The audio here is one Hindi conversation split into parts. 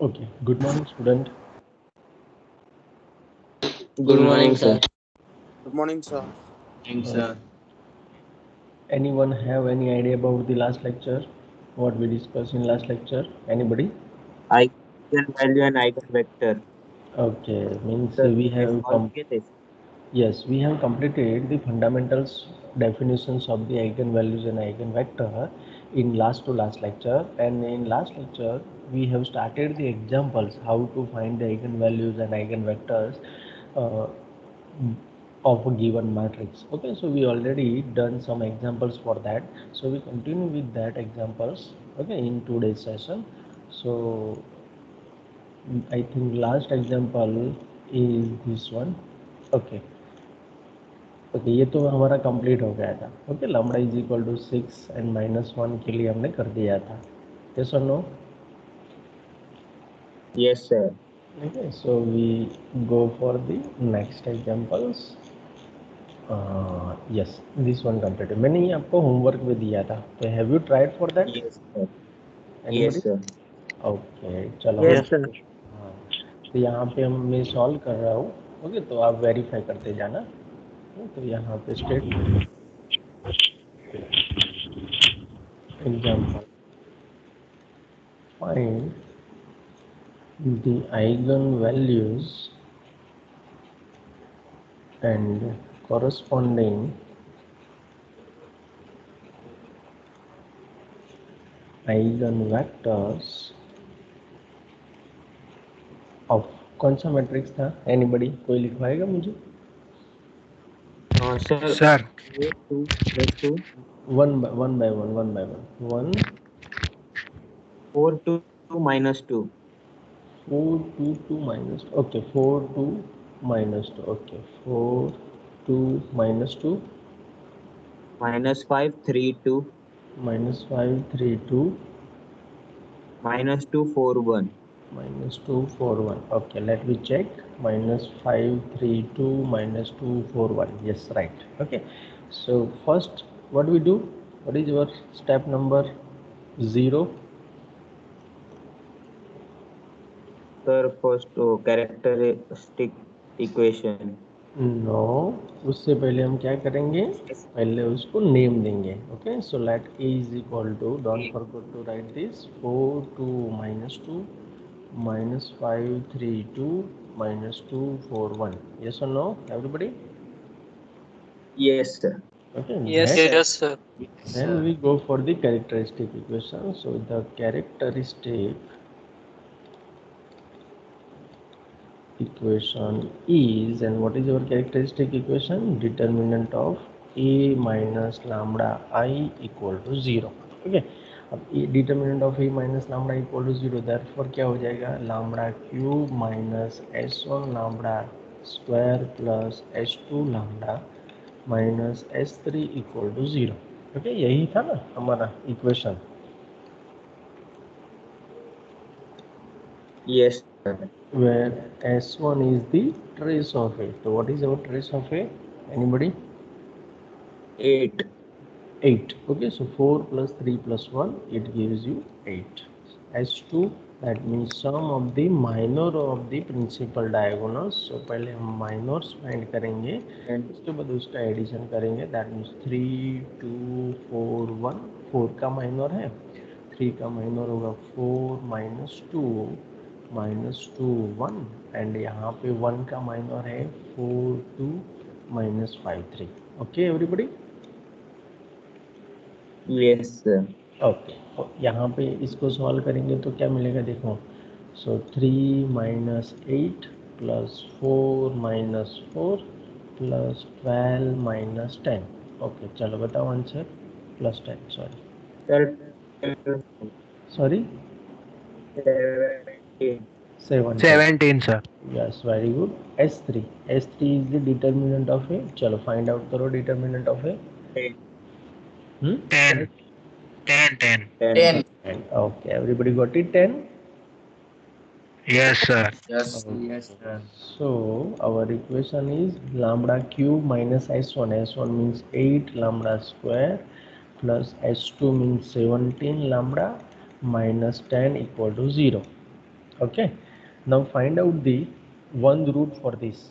Okay, good morning, student. Good morning, sir. Good morning, sir. Thanks, sir. Anyone have any idea about the last lecture? What we discussed in last lecture? Anybody? Eigenvalue and eigenvector. Okay, means Sir, we we have solved this. yes, we have completed the fundamentals definitions of the eigenvalues and eigenvector in last to last lecture, and in last lecture we have started the examples how to find the eigenvalues and eigenvectors uh, of a given matrix. Okay, so we already done some examples for that, so we continue with that examples, okay, in today's session. So I think last example is this one. Okay, okay, ये तो हमारा कंप्लीट हो गया था. Okay, lambda is equal to 6 and -1 के लिए हमने कर दिया था. यस और no? Yes, sir. Okay, so we go for the next examples. Yes, this one completed. मैंने ये आपको होमवर्क में दिया था, तो have you tried for that? Yes, sir. Anybody? Yes, sir. Okay, चलो. Yes, sir. हाँ, तो यहाँ पे हम मैं सॉल्व कर रहा हूँ. ओके, तो आप वेरीफाई करते जाना. तो यहाँ पे statement example, find the eigenvalues and corresponding eigenvectors of कौन सा मैट्रिक्स था? एनीबडी? कोई लिखवाएगा मुझे? Sir. 2 plus 2. One by one 4 2 minus 2. 4 2 2 minus, okay, 4 2 minus 2, okay, 4 2 minus 2 Minus 5 3 2. minus 5 3 2 Minus 2 4 1. minus 2 4 1. Okay, let me check. Minus 5 3 2 minus 2 4 1. Yes, right. Okay, so first what do we do? What is your step number 0? Sir, first characteristic equation. No, उससे पहले हम क्या करेंगे? पहले उसको नेम देंगे. Okay, so let A is equal to, don't forget to write this, 4 2 minus 2 minus 5 3 2 minus 2 4 1. Yes or no, everybody? Yes, sir. Okay, Yes, then, sir. Sir. then we go for the characteristic equation. So the characteristic equation is, and what is our characteristic equation? Determinant of a minus lambda I equal to 0. Okay, अब determinant of A minus lambda equal to 0, therefore क्या हो जाएगा? Lambda cube minus s1 lambda square plus s2 lambda minus s3 equal to 0. Okay, यही था ना हमारा equation, Yes, sir. where s1 is the trace of a. So what is our trace of a? Anybody? 8. 8. Okay, so 4 plus 3 plus 1, it gives you 8. S2, that means sum of the minor of the principal diagonals. So पहले हम minors find करेंगे, And उसके बाद उसका एडिशन करेंगे. that means 3 2 4 1. 4 का माइनर है, 3 का माइनर होगा 4 minus 2 minus 2 1, एंड यहाँ पे 1 का माइनर है 4 2 minus 5 3. Okay everybody? yes, sir. Okay, तो यहाँ पे इसको सॉल्व करेंगे तो क्या मिलेगा? देखो, so 3 minus 8 plus 4 minus 4 plus 12 minus 10. Okay, चलो बताओ answer. Plus 10, Sir, sorry 17. 7. 17, sir. Yes, very good. S3 is the determinant of A. चलो फाइंड आउट करो determinant of A. 10. 10. 10. Okay, everybody got it? 10. Yes, sir. Yes. Yes, sir. So our equation is lambda cube minus s1. S1 means 8 lambda square plus s2 means 17 lambda minus 10 equal to 0. Okay, now find out the one root for this.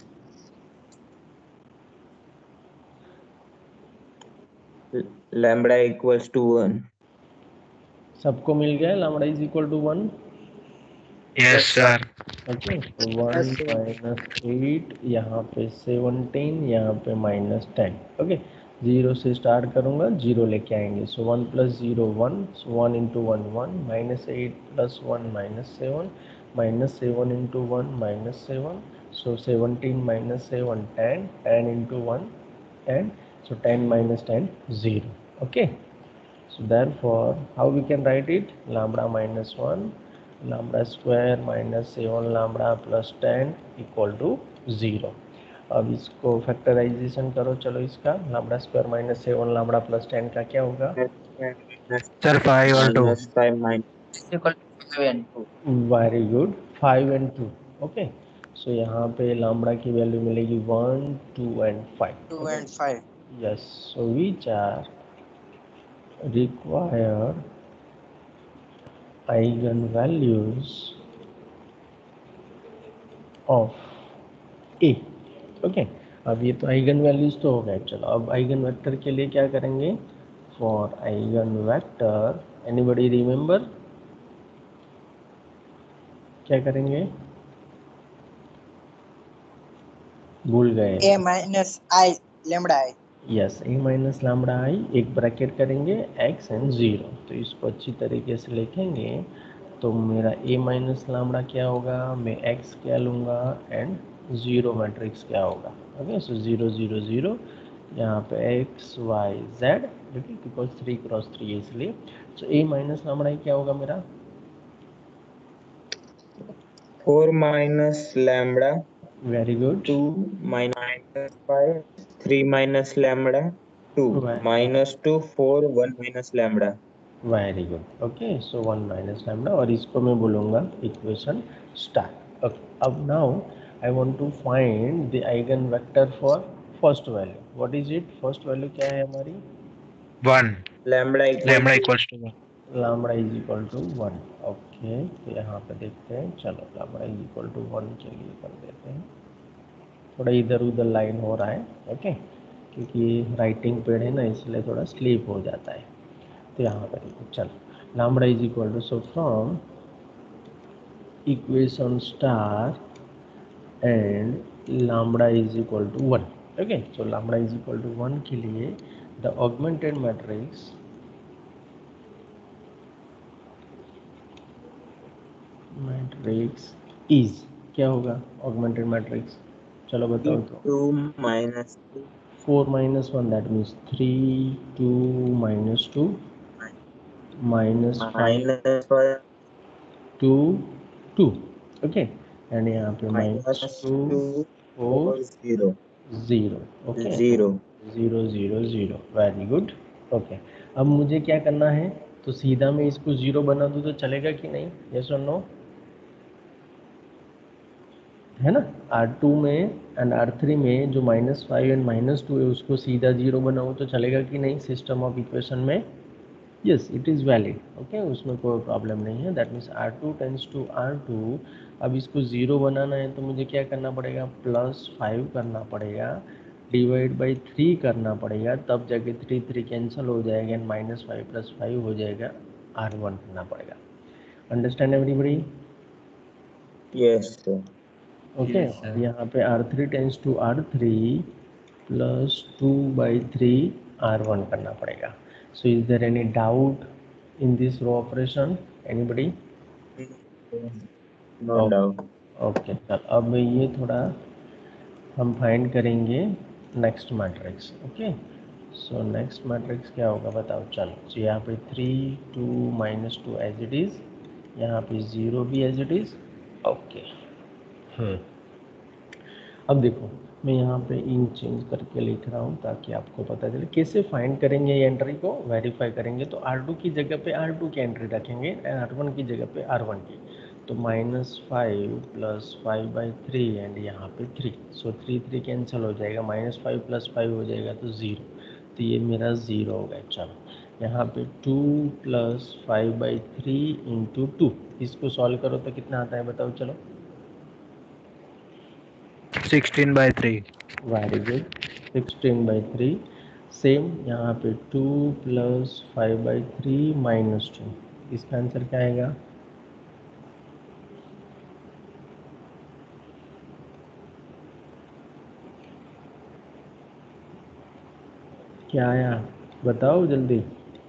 Lambda equals to 1. सबको मिल गया lambda is equal to 1. Yes, sir. Okay, तो 1 माइनस 8, यहाँ पे 17, यहाँ पे माइनस 10. ओके, 0 से स्टार्ट करूँगा, 0 लेके आएंगे. So 1 plus 0 1, so 1 into 1 1, minus 8 plus 1 minus 7, minus 7 into 1 minus 7, so 17 minus 7 10, 10 into 1 10, so 10 minus 10 0. Okay, so therefore how we can write it? Lambda minus 1 lambda square minus 7 lambda plus 10 equal to 0. अब इसको फैक्टराइजेशन करो. चलो इसका lambda square minus 7 lambda plus 10 का क्या होगा? Sir, 5 or 2. Minus 5 minus equal to 5 and 2. Very good, 5 and 2. Okay, so यहाँ पे लैम्ब्डा की वैल्यू मिलेगी 1 2 and 5. 2 and 5. Yes, so which are require eigenvalues of A. Okay, अब ये तो आइगन वैल्यूज तो हो गए. चलो अब आइगन वेक्टर के लिए क्या करेंगे? For eigen vector anybody remember क्या करेंगे? भूल गए? A minus I lambda I. Yes, A minus lambda I, एक ब्रैकेट करेंगे एक्स एंड 0. तो इसको अच्छी तरीके से लिखेंगे तो मेरा ए माइनस लैम्ब्डा क्या होगा, मैं एक्स क्या लूँगा एंड 0 मैट्रिक्स क्या होगा. ओके, सो 0 0 0, यहाँ पे x y z, okay, because 3 cross 3 है इसलिए. सो ए माइनस लैम्ब्डा क्या होगा मेरा? 4 minus lambda very good. 2 minus 5 3 minus lambda 2 Right. minus 2 4 1 minus lambda. Very good. Okay, so 1 minus lambda और इसको मैं बोलूँगा इक्वेशन स्टार. ओके, अब now I want to find the eigen vector for first value. What is it? First value क्या है हमारी? 1. Lambda Lambda equals equals to 1. Lambda is equal to 1. Okay, तो यहाँ पे देखते हैं. चलो लैम्ब्डा इज इक्वल टू 1 के लिए कर देते हैं. थोड़ा इधर उधर लाइन हो रहा है. ओके, क्योंकि राइटिंग पेड है ना, इसलिए थोड़ा स्लिप हो जाता है. तो यहाँ पर देखो, चलो lambda is equal to, so from equation star and lambda is equal to 1. Okay, so lambda is equal to 1 के लिए द ऑगमेंटेड मैट्रिक्स इज क्या होगा? ऑगमेंटेड मैट्रिक्स चलो बताओ तो. 2 minus 2 4 minus 1, that means 3 2 minus 2 minus 5 minus 5 2 2. Okay, and यहाँ पे minus minus 2 2 4 4 0 0. Okay, 0 0 0 0. Very good. Okay, अब मुझे क्या करना है? तो सीधा मैं इसको 0 बना दूँ तो चलेगा कि नहीं? यस और नो? है ना, R2 में एंड R3 में जो -5 एंड -2 है उसको सीधा 0 बनाऊँ तो चलेगा कि नहीं सिस्टम ऑफ इक्वेशन में? Yes, it is valid. Okay, उसमें कोई प्रॉब्लम नहीं है. That means R2 tends to R2. अब इसको 0 बनाना है तो मुझे क्या करना पड़ेगा? +5 करना पड़ेगा, डिवाइड बाई 3 करना पड़ेगा, तब जाके 3 3 कैंसिल हो जाएगा एंड -5 + 5 हो जाएगा, R1 करना पड़ेगा. Understand everybody? yes sir. Okay, यहाँ पे R3 tends to R3 +2/3 R1 करना पड़ेगा. So is there any doubt in this row operation? Anybody? No doubt. Okay, चल अब ये थोड़ा हम फाइंड करेंगे next matrix. Okay, so next matrix क्या होगा बताओ. चलो, so यहाँ पे 3 2 -2 एज इट इज़, यहाँ पे 0 भी एज इट इज़. ओके, अब देखो मैं यहाँ पे इंक चेंज करके लिख रहा हूँ ताकि आपको पता चले कैसे फाइंड करेंगे ये एंट्री को वेरीफाई करेंगे. तो R2 की जगह पे R2 की एंट्री रखेंगे, R1 की जगह पे R1 की. तो -5 + 5/3 एंड यहाँ पे 3. सो 3 3 कैंसिल हो जाएगा, -5 + 5 हो जाएगा तो 0. तो ये मेरा 0 हो गया. चलो यहाँ पे 2 प्लस 5/3 इंटू 2, इसको सॉल्व करो तो कितना आता है बताओ चलो। 16/3. Very good, 16/3। सेम यहाँ पे 2 प्लस 5/3 माइनस 2, इसका आंसर क्या आएगा? क्या आया बताओ जल्दी।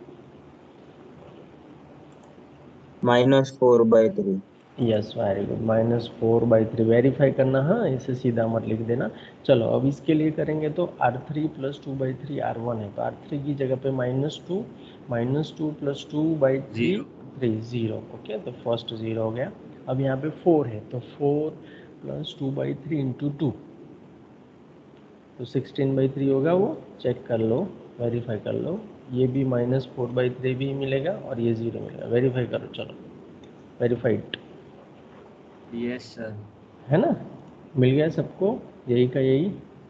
-4/3. यस वेरी गुड, -4/3 वेरीफाई करना, हाँ इसे सीधा मत लिख देना। चलो अब इसके लिए करेंगे तो R3 प्लस 2/3 R1 है, तो R3 की जगह पे -2, -2 प्लस 2/3 0, ओके तो फर्स्ट 0 हो गया। अब यहाँ पे 4 है तो 4 प्लस 2/3 इंटू 2, तो 16/3 होगा वो, चेक कर लो, वेरीफाई कर लो। ये भी -4/3 भी मिलेगा और ये 0 मिलेगा, वेरीफाई करो चलो, वेरीफाइड यस सर। है ना, मिल गया सबको यही का यही।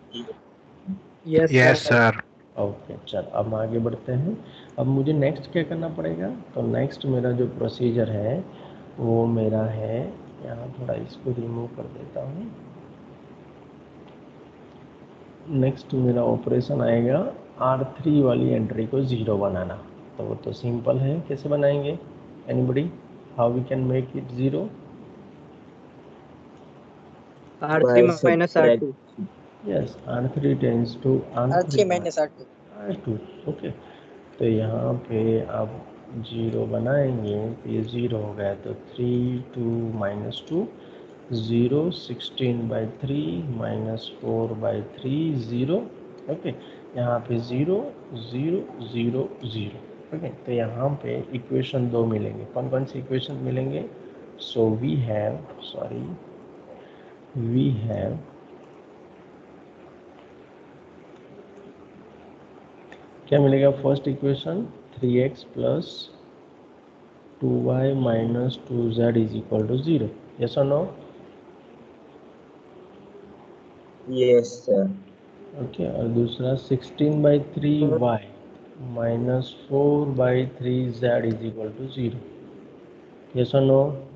Yes Yes, sir. sir. Okay चलो अब हम आगे बढ़ते हैं। अब मुझे नेक्स्ट क्या करना पड़ेगा, तो नेक्स्ट मेरा जो प्रोसीजर है वो मेरा है, यहाँ थोड़ा इसको रिमूव कर देता हूँ। नेक्स्ट मेरा ऑपरेशन आएगा R3 वाली एंट्री को 0 बनाना, तो वो तो सिंपल है, कैसे बनाएंगे anybody, how we can make it 0? R3 minus R2। Yes, R3 tends to R3 minus R2। R2, okay. तो यहाँ पे आप 0 बनाएंगे तो ये 0 हो गया, तो 3 2 -2 0, 16/3 -4/3 0, ओके। यहाँ पे 0 0 0 0, ओके। तो यहाँ पे इक्वेशन 2 मिलेंगे, कौन कौन सी इक्वेशन मिलेंगे? सो वी हैव क्या मिलेगा? First equation 3x plus 2y minus 2z is equal to 0, yes और नो? Yes, sir. ओके, और दूसरा 16/3y minus 4/3z is equal to 0, yes और no?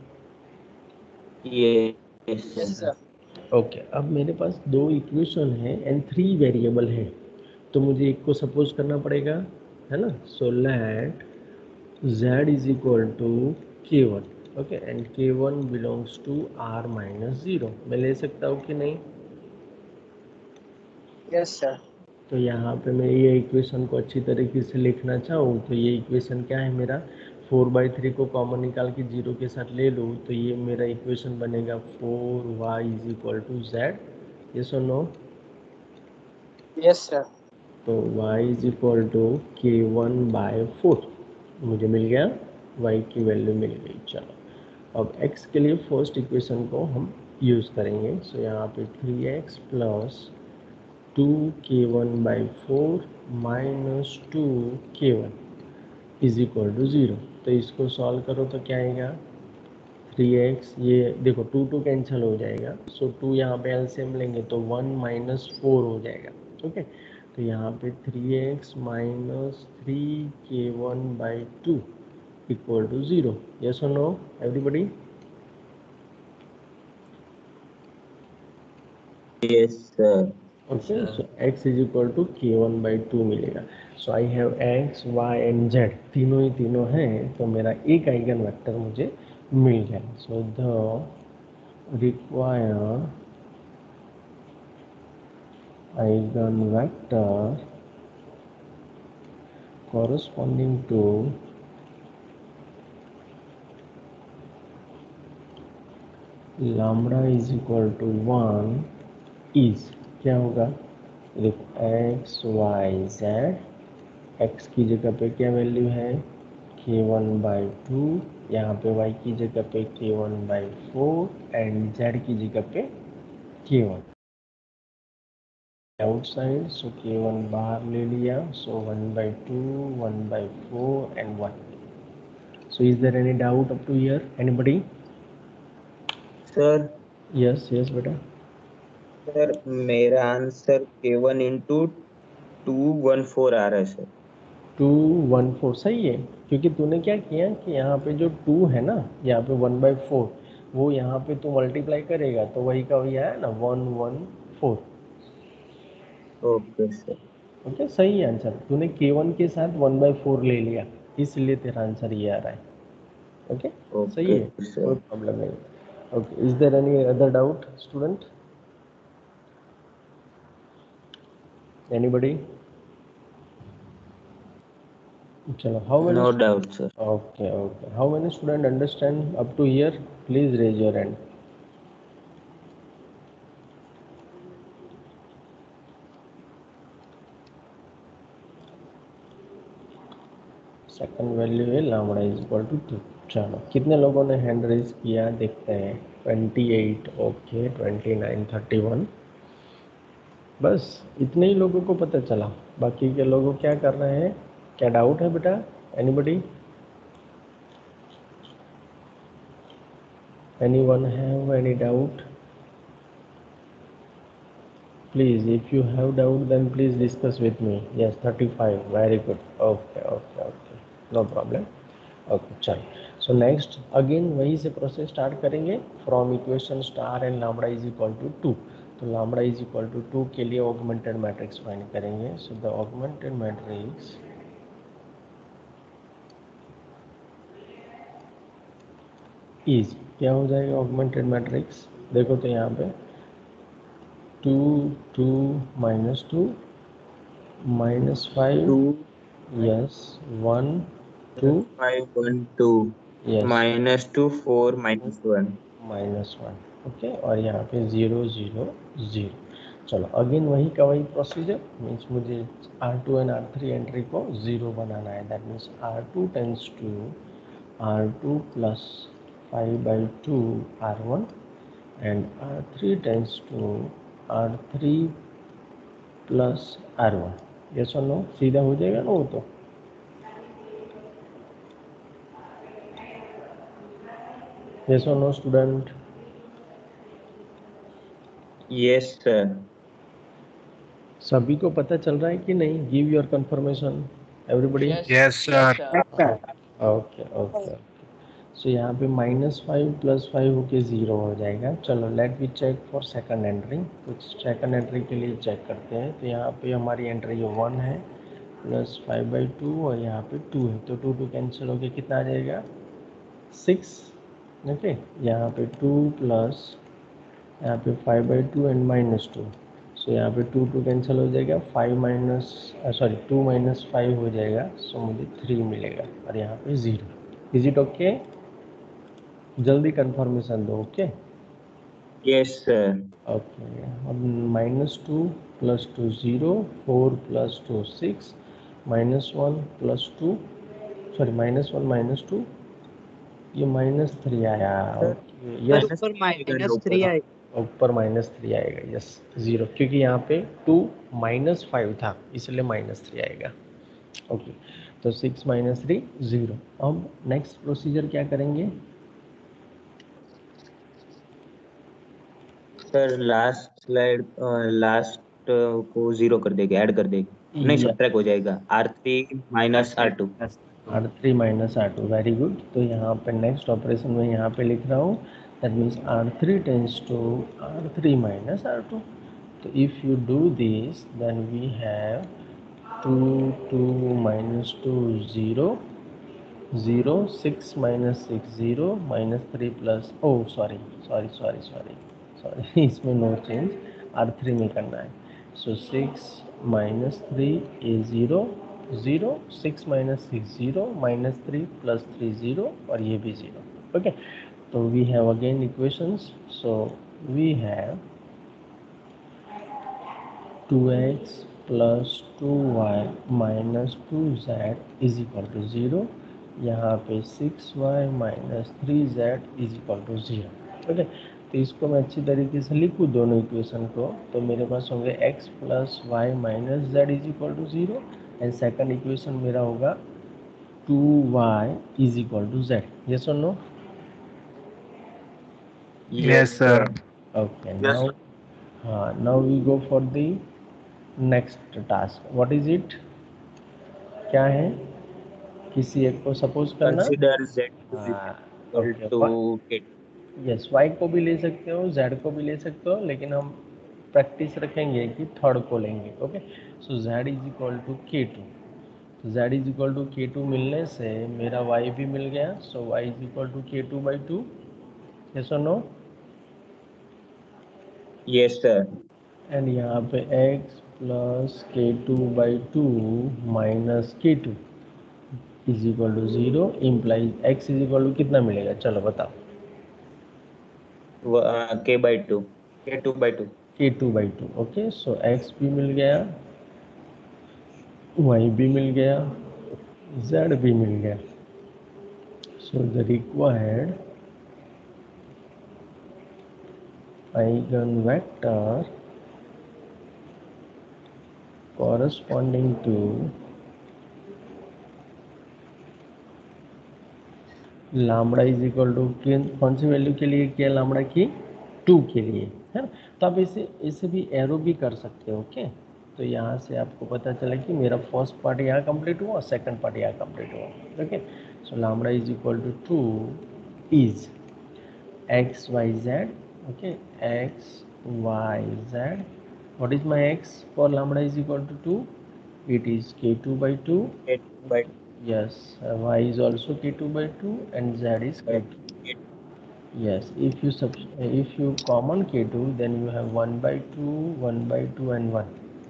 Yes, Yes sir. sir। Okay, अब मेरे पास दो इक्वेशन है एंड 3 वेरिएबल है, तो मुझे एक को सपोज करना पड़ेगा, है ना। So let z is equal to k1, okay, and k1 belongs to r minus 0, मैं ले सकता हूँ कि नहीं? Yes sir. तो यहाँ पे मैं ये इक्वेशन को अच्छी तरीके से लिखना चाहूँ तो ये इक्वेशन क्या है मेरा, 4/3 को कॉमन निकाल के 0 के साथ ले लूँ तो ये मेरा इक्वेशन बनेगा 4y is equal to z, yes और नो? Yes sir. तो y is equal to k1/4 मुझे मिल गया, y की वैल्यू मिल गई। चलो अब x के लिए फर्स्ट इक्वेशन को हम यूज़ करेंगे। सो यहाँ पे 3x plus 2k1/4 minus 2k1 is equal to 0, तो इसको सॉल्व करो तो क्या आएगा? 3x, ये देखो 2 2 कैंसिल हो जाएगा, सो 2 यहाँ पे एलसीएम लेंगे तो 1 माइनस 4 हो जाएगा, ओके। तो यहाँ पे 3x minus 3k1/2 equal to 0, yes और no everybody? Yes, sir. Okay, so x is equal to k1/2 मिलेगा। So I have x y and z, तीनों हैं, तो मेरा एक आइगन वेक्टर मुझे मिल गया। So the required eigen vector corresponding to lambda is equal to 1 is, क्या होगा? देखो x y z, x की जगह पे क्या वैल्यू है? k1/2, यहाँ पे y की जगह पे k1/4 एंड z की जगह पे k1 आउटसाइड, सो k1 बाहर ले लिया, so 1/2 1/4 and 1। So is there any doubt up to here anybody? Sir, yes yes बेटा। मेरा आंसर K1 into 214 आ रहा है सर। 214 सही है, क्योंकि तूने क्या किया कि यहाँ पे जो 2 है ना, यहाँ पे 1/4, वो यहाँ पे तू मल्टीप्लाई करेगा तो वही का वही आया ना 114। Okay sir. ओके, सही है आंसर। तूने K1 के साथ 1/4 ले लिया, इसलिए तेरा आंसर ये आ रहा है। ओके, सही ओके है, कोई सर। प्रॉब्लम नहीं। Okay, is there any other doubt student? Anybody? चलो, how many? No doubt sir. Okay, okay. How many students understand up to here? Please raise your hand. Second value है लैम्बडा इज इक्वल टू 2। चलो, कितने लोगों ने हैंड रेज किया देखते हैं। 28, ओके, 29, 31। बस इतने ही लोगों को पता चला, बाकी के लोगों क्या कर रहे हैं? क्या डाउट है बेटा? Anybody? Anyone have any doubt? Please, if you have doubt, then please discuss with me. Yes, 35. Very good. Okay, okay, okay. No problem. Okay, चलो. So next, again वही से प्रोसेस स्टार्ट करेंगे from equation star and lambda is equal to 2। तो लैम्बडा इज इक्वल टू 2 के लिए ऑगमेंटेड मैट्रिक्स फाइंड करेंगे। So the augmented matrix is, क्या हो जाएगा ऑगमेंटेड मैट्रिक्स? देखो तो यहाँ पे 2, 2, -2, -5, 2 yes, 1, 2, 5 1 2 yes, -2 4 -1। -1। ओके, और यहाँ पे 0, 0, 0। चलो, अगेन वही का वही प्रोसीजर। मीन्स मुझे R2 एंड R3 एंट्री को 0 बनाना है। That means R2 tends to R2 plus 5/2 R1 and R3 tends to R3 plus R1। Yes और नो? सीधा हो जाएगा ना वो तो? यस और नो स्टूडेंट? Yes sir. सभी को पता चल रहा है कि नहीं? Give your confirmation everybody. Yes, sir. Okay, okay. So यहाँ पे -5 + 5 होके 0 हो जाएगा। चलो, let we check for second entry. तो सेकंड एंट्री के लिए चेक करते हैं। तो यहाँ पे हमारी एंट्री 1 है प्लस 5/2 और यहाँ पे 2 है, तो 2 2 कैंसिल होके कितना आ जाएगा? 6। ओके, यहाँ पे 2 प्लस यहाँ पे 5/2 एंड -2। सो यहाँ पे 2 2 कैंसिल हो जाएगा, 2 - 5 हो जाएगा। सो मुझे 3 मिलेगा और यहाँ पे 0। Is it okay? जल्दी कंफर्मेशन दो। Okay, yes sir. ओके। अब -2 + 2 0, 4 + 2 6, -1 + 2, सॉरी -1 - 2, ये -3 आया। ओके, सर यस, ऊपर -3 आएगा। ऊपर -3 आएगा। यस, 0, क्योंकि यहाँ पे 2 -5 था, इसलिए -3 आएगा। ओके, तो 6 - 3 0। अब नेक्स्ट प्रोसीजर क्या करेंगे? सर लास्ट स्लाइड लास्ट को 0 कर देंगे, ऐड कर देंगे। नहीं, सब्ट्रैक्ट हो जाएगा। R3 - R2। R3 - R2, very good. तो यहाँ पे नेक्स्ट ऑपरेशन में यहाँ पे लिख रहा हूँ, that means R3 tends to R3 - R2। तो if you do this then we have 2 2 -2 0 0 6 - 6 0 -3 plus, oh sorry sorry sorry sorry sorry इसमें नो चेंज, R3 में करना है। सो 6 - 3 is 0 0, 6 - 6 0, -3 + 3 0 और ये भी 0। ओके, तो we have again equations. So we have 2x + 2y - 2z is equal to 0। यहाँ पे 6y - 3z is equal to 0। Okay, तो इसको मैं अच्छी तरीके से लिखूँ दोनों इक्वेशन को, तो मेरे पास होंगे x + y - z is equal to 0 and second equation मेरा होगा 2y is equal to z। Yes और no? Yes, sir. Okay, now हाँ, now we go for the next task. What is it? क्या है, किसी एक को सपोज करना। कंसीडर z हाँ, equal okay, to k2। Yes, y को भी ले सकते हो, जेड को भी ले सकते हो, लेकिन हम प्रैक्टिस रखेंगे कि थर्ड को लेंगे। Okay, so z is equal to k two. Z is equal to k two मिलने से मेरा वाई भी मिल गया, so y is equal to k two by two. Yes और नो? Yes sir. एंड यहाँ पे x plus k two by two minus k two is equal to zero, implies x is equal to कितना मिलेगा, चलो बताओ। k/2 k2/2। K two by to. Okay, so x भी मिल गया, y भी मिल गया, z भी मिल गया। So the required eigen vector corresponding to lambda is equal to कौन सी वैल्यू के लिए किया, लैम्बडा की 2 के लिए, है ना। तो आप इसे भी एरो भी कर सकते हो। ओके, तो यहाँ से आपको पता चला कि मेरा फर्स्ट पार्ट यहाँ कंप्लीट हुआ, सेकंड पार्ट यहाँ कंप्लीट हुआ। Okay, so lambda is equal to 2 is x y z. Okay, x y z, what is my x for lambda is equal to 2? It is k2 by 2. k2/2 Yes, y is also k2 by 2 and z is k2. Yes, if you common k2, then you have 1 by 2, 1 by 2 and 1.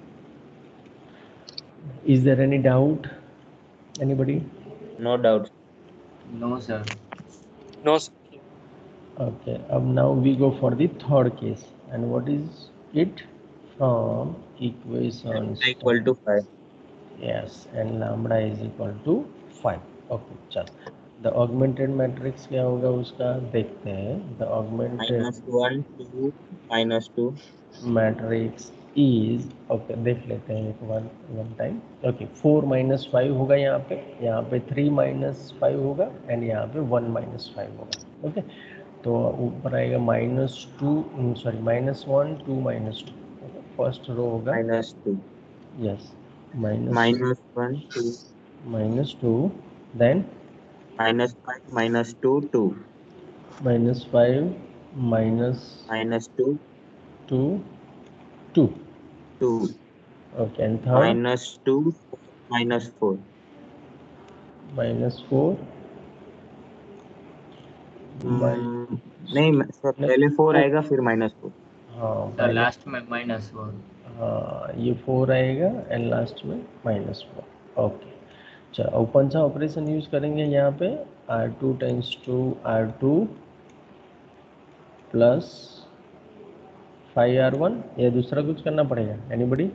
Is there any doubt? Anybody? No doubt. No, sir. No. Okay, now we go for the third case. And what is it? From equation equal to 5। yes, and lambda is equal to 5. Okay, चलो the augmented matrix क्या होगा उसका देखते हैं। The augmented -1 2 -2 matrix is, okay देख लेते हैं एक वन टाइम। ओके, 4 माइनस 5 होगा यहाँ पे 3 माइनस 5 होगा एंड यहाँ पे 1 माइनस 5 होगा। ओके, तो ऊपर आएगा -2, सॉरी -1 2 -2। ओके, फर्स्ट रो होगा, -2 yes, minus -1 2 -2, then -5 -2 2 -5 minus -2 2 2। 2 okay, and third -2 -4 -4 नहीं सर, पहले 4 आएगा फिर -4। हाँ Sir, पहले, last में -4. हाँ ये 4 आएगा एंड लास्ट में -4। ओके, चलो कौन सा ऑपरेशन यूज करेंगे यहाँ पे, R2 tends to R2 plus 5R1 या दूसरा कुछ करना पड़ेगा, anybody?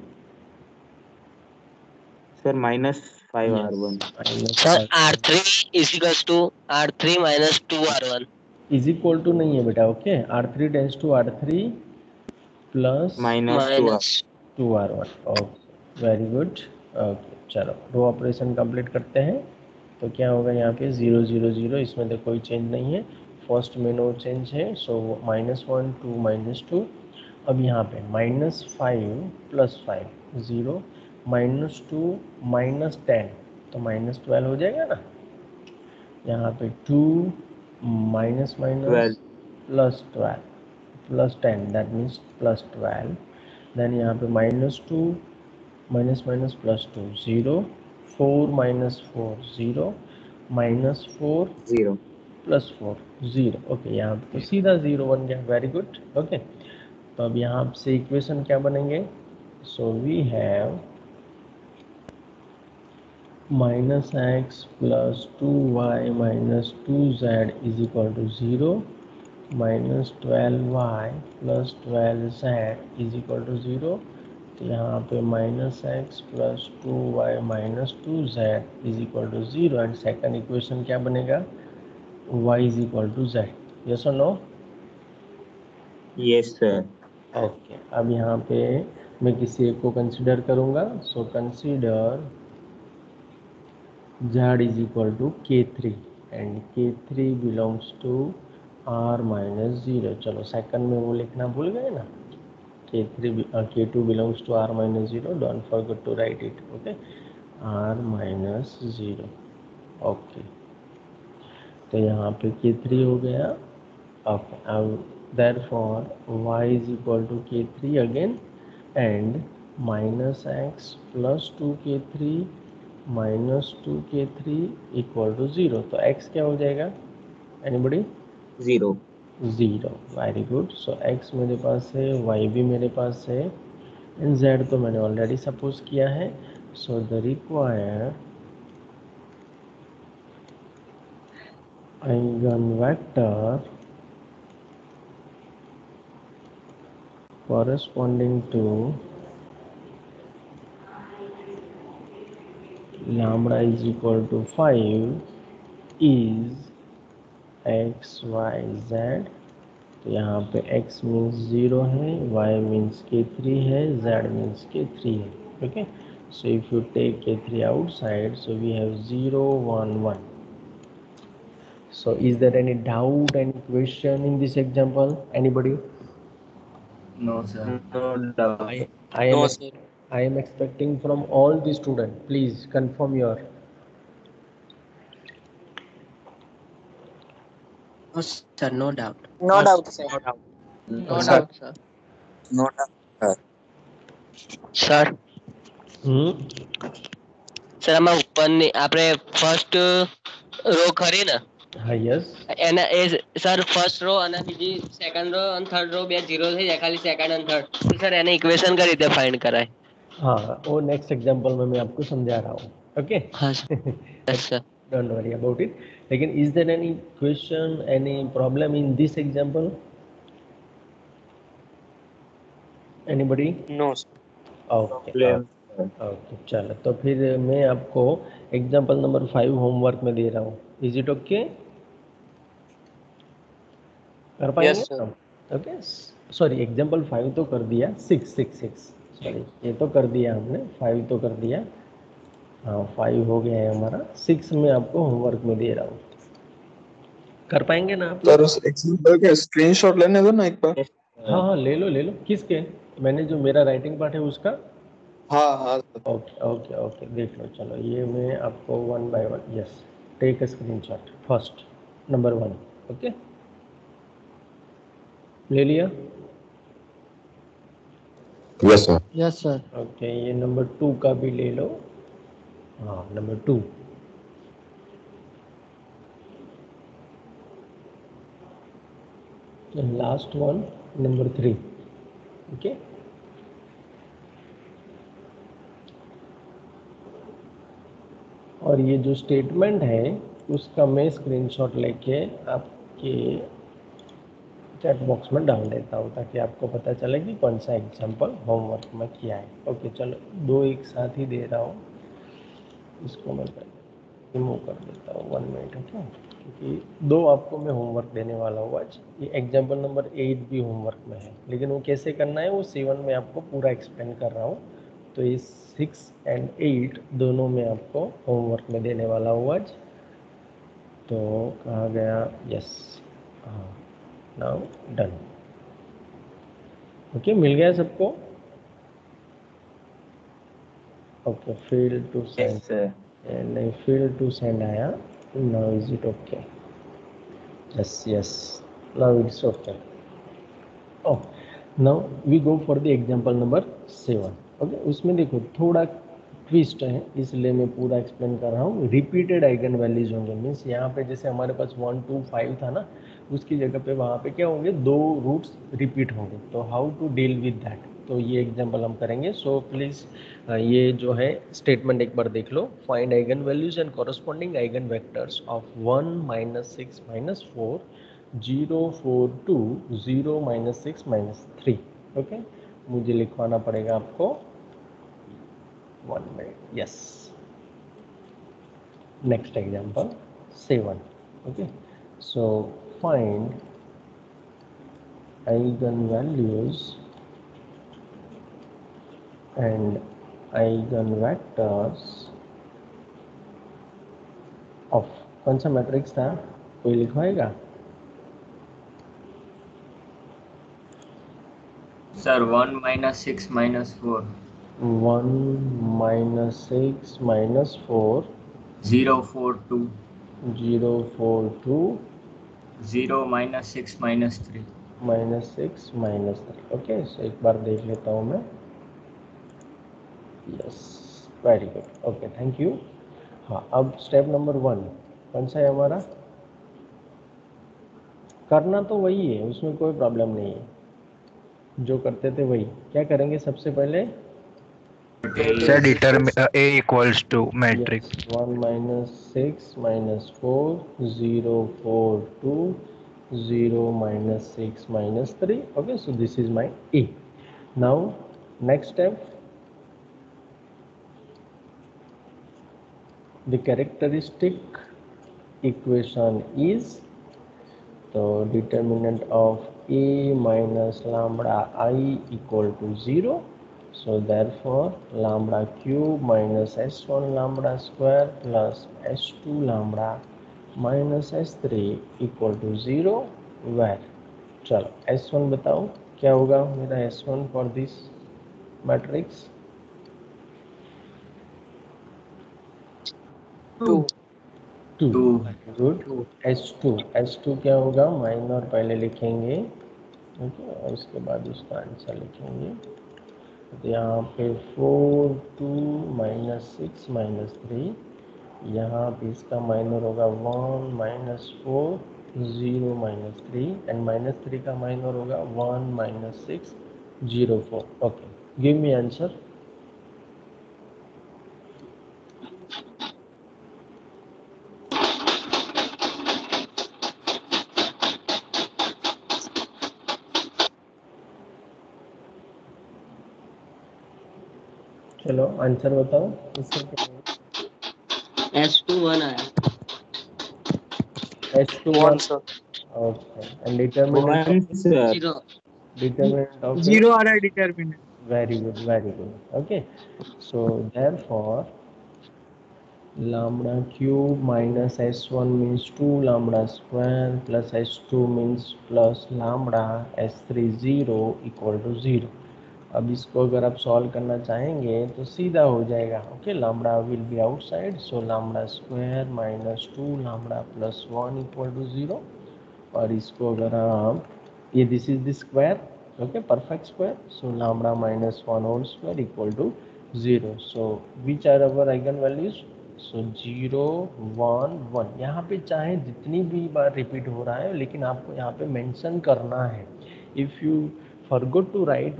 Sir -5R1 Sir, R3 is equals to R3 minus 2R1. Is equal to नहीं है बेटा। Okay, R3 tends to R3 plus -2R। 2R1। Okay, very good. Okay, चलो रो ऑपरेशन कंप्लीट करते हैं। तो क्या होगा यहाँ पे 0 0 0, इसमें तो कोई चेंज नहीं है, फर्स्ट में नो चेंज है, सो -1 2 -2। अब यहाँ पे -5 प्लस 5 0, -2 -10 तो -12 हो जाएगा ना। यहाँ पे 2 minus minus 12 +12 +10, that means +12। Then यहाँ पे -2 माइनस माइनस +2 0, 4 माइनस 4 0, -4 0 +4 0। ओके, यहाँ पे तो सीधा 0 बन गया, वेरी गुड। ओके, तो अब यहाँ से इक्वेशन क्या बनेंगे, so we have -x plus 2y minus 2z is equal to 0, -12y plus 12z is equal to 0। तो यहाँ पे -x plus 2y minus 2z is equal to 0 and second equation क्या बनेगा, y is equal to z। Yes और नो? Yes sir. ओके, अब यहाँ पे मैं किसी एक को कंसिडर करूँगा, so consider z is equal to k3 and k3 belongs to r minus 0। चलो सेकंड में वो लिखना भूल गए ना, k2 belongs to r minus 0, don't forget to write it। Okay, r minus 0। Okay, तो यहाँ पे k3 हो गया। ओके, अब therefore y is equal to k3 again and minus x plus 2k3 minus 2k3 equal to 0। तो x क्या हो जाएगा anybody? 0। 0। Very good. So x मेरे पास है, y भी मेरे पास है, एंड z तो मैंने ऑलरेडी सपोज किया है। So the required eigenvector corresponding to lambda is equal to 5 is x y z। तो यहाँ पे x मीन्स 0 है, y मीन्स k3 है, z मीन्स k3 है। Okay, so if you take k3 outside, so we have 0 1 1। so is there any doubt, any question in this example, anybody? No, sir. No doubt. I am I am expecting from all the students, please confirm your. No, sir, no doubt. No doubt, sir. No doubt, sir. No doubt. Sir हम्म, સર આમાં ઉપરની આપણે ફર્સ્ટ રો ખરી ને हाँ यस, એના એ સર ફર્સ્ટ રો અને બીજી સેકન્ડ રો અને થર્ડ રો બે જીરો થઈ જાય ખાલી સેકન્ડ અને થર્ડ તો સર એને ઇક્વેશન કઈ રીતે ફાઇન્ડ कराए? हाँ वो नेक्स्ट एग्जाम्पल में मैं आपको समझा रहा हूँ। ओके, हाँ yes sir. Don't worry about it. लेकिन is there any question, any problem in this example, anybody? No, sir. Okay problem okay, चलो तो फिर मैं आपको एग्जाम्पल नंबर 5 होमवर्क में दे रहा हूँ। Is it okay? कर पाएंगे Yes, sir. हम? ओके, सॉरी एग्जाम्पल 5 तो कर दिया, 6 सॉरी ये तो कर दिया हमने, 5 तो कर दिया। हाँ 5 हो गया है हमारा, 6 में आपको होमवर्क में दे रहा हूँ। कर पाएंगे ना आप सर लोग? उस एग्जाम्पल के स्क्रीनशॉट लेने दो ना एक बार। हाँ हाँ ले लो। किसके? मैंने जो मेरा राइटिंग पार्ट है उसका। हाँ हाँ सर। ओके ओके ओके, देख लो। चलो ये मैं आपको 1 by 1, yes, take a screenshot first number 1। Okay, ले लिया? Yes sir. Yes sir. Okay, ये नंबर 2 का भी ले लो। हाँ number 2, last one number 3। Okay, और ये जो स्टेटमेंट है उसका मैं स्क्रीनशॉट लेके आपके चैट बॉक्स में डाल देता हूँ ताकि आपको पता चले कि कौन सा एग्जाम्पल होमवर्क में किया है। ओके चलो, 2 एक साथ ही दे रहा हूँ, इसको मैं रिमूव कर देता हूँ 1 मिनट। ओके, क्योंकि 2 आपको मैं होमवर्क देने वाला हूँ आज। ये एग्जाम्पल नंबर 8 भी होमवर्क में है, लेकिन वो कैसे करना है वो 7 में आपको पूरा एक्सप्लेन कर रहा हूँ। तो ये 6 एंड 8 दोनों में आपको होमवर्क में देने वाला हूँ आज। तो कहाँ गया? यस, हाँ, नाउ डन। ओके, मिल गया सबको? Okay, fail to send, sir. नहीं फेल टू सेंड आया। Now is it okay? Yes yes, now it's okay. Oh, now we go for the example number 7। Okay, उसमें देखो थोड़ा ट्विस्ट है, इसलिए मैं पूरा एक्सप्लेन कर रहा हूँ। रिपीटेड आइगन वैल्यूज होंगे, मीन्स यहाँ पे जैसे हमारे पास 1 2 5 था ना, उसकी जगह पे वहाँ पे क्या होंगे, 2 रूट्स रिपीट होंगे। तो how to deal with that, तो ये एग्जांपल हम करेंगे। सो प्लीज़ ये जो है स्टेटमेंट एक बार देख लो। Find eigen values and corresponding eigen vectors of 1 -6 -4 0 4 2 0 -6 -3। Okay, मुझे लिखवाना पड़ेगा आपको 1 minute. Yes, next example 7। Okay, so find eigen values and eigen vectors of, कौन सा मैट्रिक्स था, कोई लिखवाएगा? Sir, 1 minus 6 minus 4. 1 minus 6 minus 4 0 4 2 0 4 2 0 minus 6 minus 3 minus 6 minus 3. Okay, so एक बार देख लेता हूँ मैं. Yes, very good. Okay, thank you. हाँ, अब स्टेप नंबर 1 कौन सा है हमारा? करना तो वही है, उसमें कोई प्रॉब्लम नहीं है, जो करते थे वही. क्या करेंगे सबसे पहले? Sir determine A equals to matrix. Yes, 1 minus 6 minus 4 0 4 2 0 minus 6 minus 3. Okay, so this is my A. Now next step, the characteristic equation is, so determinant of A minus lambda I equal to 0. So therefore lambda cube minus s1 lambda square plus s2 lambda minus s3 equal to 0. where, चलो s1 बताओ क्या होगा मेरा s1 for this matrix? 2 2. 2 good. s2 क्या होगा? माइनर पहले लिखेंगे, ओके, और उसके बाद उसका आंसर लिखेंगे. तो यहाँ पे 4 2 माइनस 6 माइनस 3, यहाँ पे इसका माइनर होगा 1 माइनस 4 0 माइनस 3, एंड माइनस 3 का माइनर होगा 1 minus 6 0 4. Okay, give me answer. चलो आंसर बताओ इसका क्या होगा? S2 1 आया. s2 1 1. sir. Okay, and determinant of, 1 sir. 0. determinant of 0 आ रहा है determinant. very good, very good. Okay, so therefore lambda cube minus s1 means 2 lambda square plus s2 means plus lambda s3 0 equal to 0. अब इसको अगर आप सॉल्व करना चाहेंगे तो सीधा हो जाएगा. Okay, lambda will be outside, so lambda square minus 2 lambda plus 1 equal to 0. और इसको अगर आप, ये this is the square, okay, perfect square, so lambda minus 1 whole square equal to 0. So which are our eigen values? So 0 1 1. यहाँ पे चाहे जितनी भी बार रिपीट हो रहा है, लेकिन आपको यहाँ पे मेंशन करना है. If you forgot to write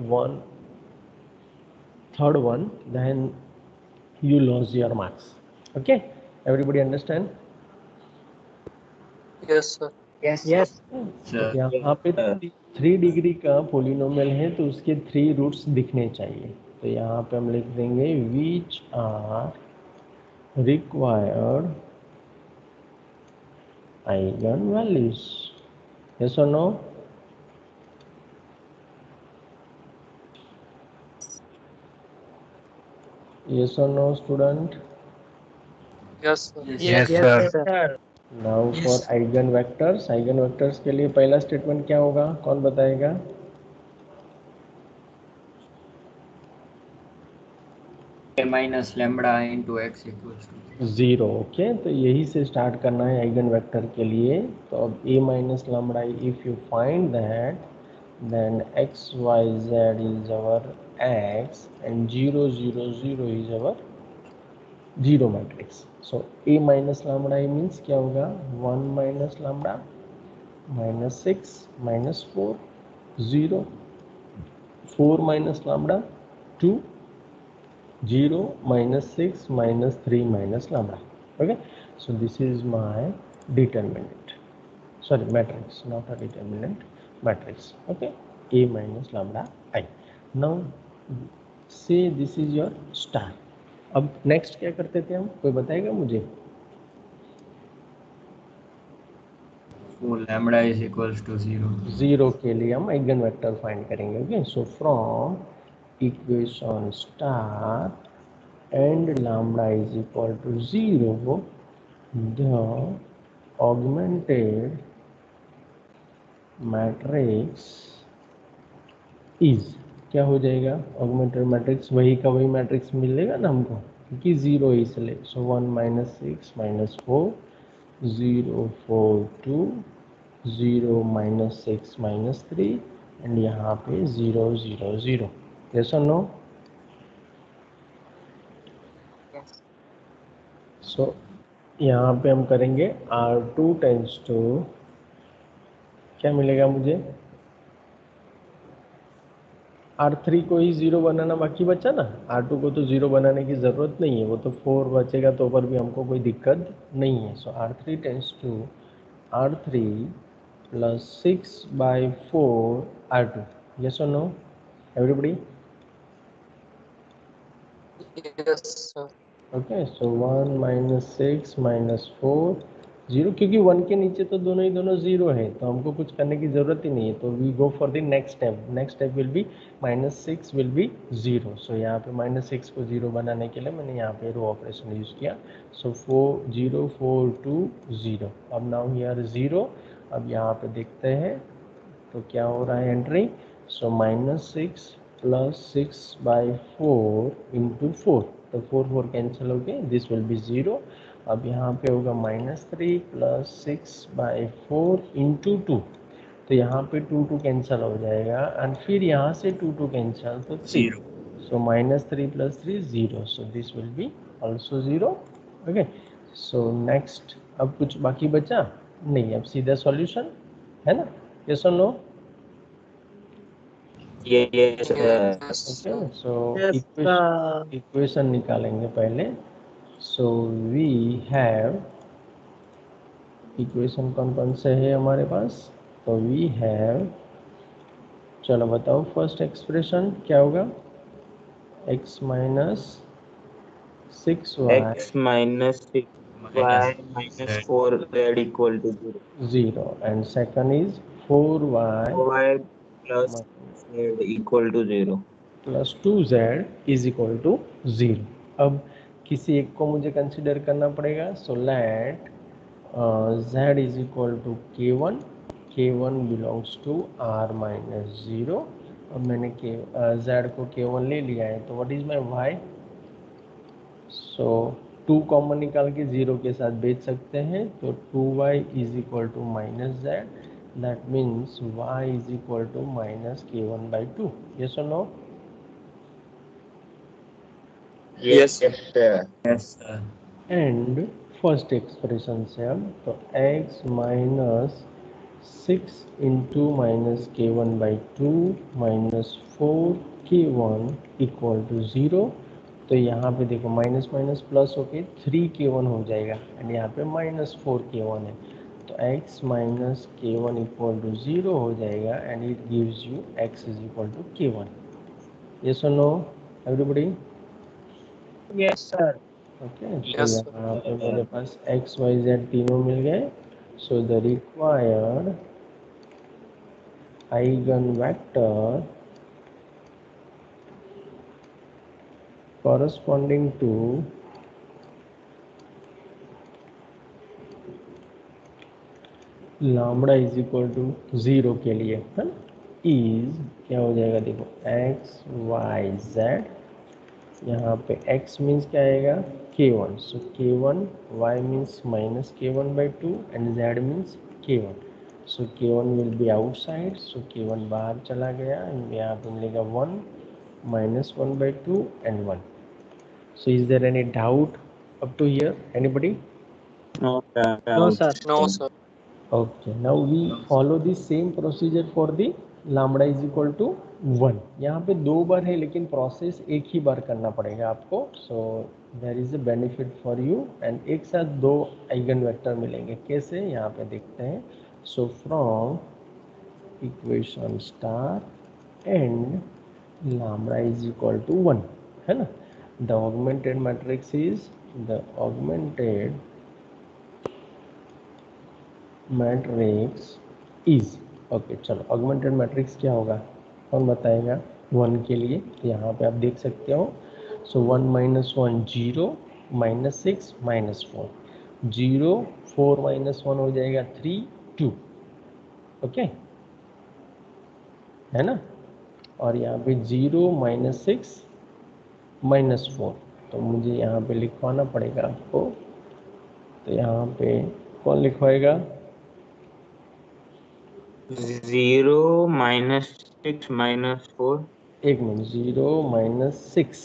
third one, then you lose your marks. Okay, everybody understand? Yes sir. Yes. Sir. यहाँ पे 3 डिग्री का पोलिनोमियल है तो उसके 3 रूट्स दिखने चाहिए. तो यहाँ पे हम लिख देंगे which are required eigen values. Yes और no? Yes or no, student? Yes sir. Yes, Yes sir. Now for eigen vectors के लिए पहला स्टेटमेंट क्या होगा? कौन बताएगा? A minus lambda into x equals to 0. Okay, तो यही से स्टार्ट करना है आइगन वेक्टर के लिए. तो अब a minus lambda, if you find that, then x y z is our x and 0 0 0 is our 0 matrix. So a minus lambda means क्या होगा? 1 minus lambda minus 6 minus 4 0, 4 minus lambda 2, 0 minus 6 minus 3 minus lambda. Okay, so this is my determinant, sorry, matrix, not a determinant, matrix. Okay, a minus lambda I. Now say this is your star. अब नेक्स्ट क्या करते थे हम? कोई बताएगा मुझे? 4 lambda is equals to 0. 0 के लिए हम आइगन वेक्टर फाइंड करेंगे. Okay, so from equation star and lambda is equal to 0, the augmented matrix is, क्या हो जाएगा, ऑगमेंटेड मैट्रिक्स वही का वही मैट्रिक्स मिलेगा ना हमको, क्योंकि 0 इसलिए। सो 1 - 6 - 4 0 4 2 0 - 6 - 3 एंड यहाँ पे 0 0 0। यस और नो? सो यहाँ पे हम करेंगे R2 टेंस टू, क्या मिलेगा मुझे, R3 को ही 0 बनाना बाकी बचा ना, R2 को तो 0 बनाने की ज़रूरत नहीं है, वो तो 4 बचेगा तो पर भी हमको कोई दिक्कत नहीं है। So R3 tends to R3 + 6/4 R2। Yes और no everybody? Yes, sir. Okay, so 1 - 6 - 4 0, क्योंकि 1 के नीचे तो दोनों 0 है, तो हमको कुछ करने की ज़रूरत ही नहीं है। तो we go for the next step. Next step will be -6 will be 0। So यहाँ पे -6 को 0 बनाने के लिए मैंने यहाँ पे रो ऑपरेशन यूज़ किया। सो 4 0 4 2 0। अब नाउ हियर 0। अब यहाँ पे देखते हैं तो क्या हो रहा है एंट्री। सो -6 + 6/4 × 4, तो 4 4 कैंसिल हो गए, दिस विल बी 0। अब यहाँ पे होगा -3 + 6/4 × 2, तो यहाँ पे 2 2 कैंसिल हो जाएगा एंड फिर यहाँ से 2 2 कैंसिल तो 3। So -3 + 3 0, so this will be also 0। Okay, so next अब कुछ बाकी बचा नहीं, अब सीधा सॉल्यूशन है ना, यस और no? Yes, sir. Yes, okay, sir. So Yes, sir. Equation निकालेंगे पहले। सो वी हैव, इक्वेशन कौन कौन से है हमारे पास, तो वी हैव, चलो बताओ फर्स्ट एक्सप्रेशन क्या होगा, x - 6y X minus 6y minus 4z equal to 0. 0 and second is 4y 4y plus z equal to 0. + 2z is equal to 0। अब किसी एक को मुझे कंसिडर करना पड़ेगा। So let z is equal to k1, k1 belongs to r - 0। अब मैंने z को k1 ले लिया है, तो what is my y। So 2 common निकाल के 0 के साथ बेच सकते हैं, तो 2y is equal to -z, that means y is equal to -k1/2। Yes और no? Yes, sir. sir. Yes, sir. And first expression से हम तो x - 6 × -k1/2 - 4k1 equal to 0। तो यहाँ पे देखो माइनस माइनस प्लस होके 3k1 हो जाएगा एंड यहाँ पे -4k1 है, तो x - k1 इक्वल टू 0 हो जाएगा and it gives you x is equal to k1। Yes और no everybody? Yes, sir. Okay, तो Yes, sir. यहाँ पे मेरे पास x y z तीनों मिल गए। So the required eigen vector corresponding to lambda is equal to 0 के लिए है ना, इज क्या हो जाएगा, देखो x y z, यहाँ पे x मीन्स क्या आएगा k1, so k1, y means -k1/2 and z means k1। So k1 will be outside, so k1 बाहर चला गया एंड यहाँ पे मिलेगा 1 -1/2 and 1। So is there any doubt up to here anybody? No doubt. No, sir. No, sir. Okay, now we follow the same procedure for the lambda is equal to 1। यहाँ पे 2 बार है लेकिन प्रोसेस एक ही बार करना पड़ेगा आपको। So there is a benefit for you and एक साथ 2 आइगन वेक्टर मिलेंगे, कैसे यहाँ पे देखते हैं। So from equation star and lambda is equal to 1 है ना, the augmented matrix is the augmented matrix is, okay चलो ऑगमेंटेड मैट्रिक्स क्या होगा कौन बताएगा 1 के लिए, तो यहाँ पे आप देख सकते हो। सो 1 - 1 0 -6 -4 0 4 - 1 हो जाएगा 3 2, ओके है ना। और यहाँ पे 0 -6 -4, तो मुझे यहाँ पे लिखवाना पड़ेगा आपको। तो यहाँ पे कौन लिखवाएगा? 0 -6 -4 एक minute, 0 -6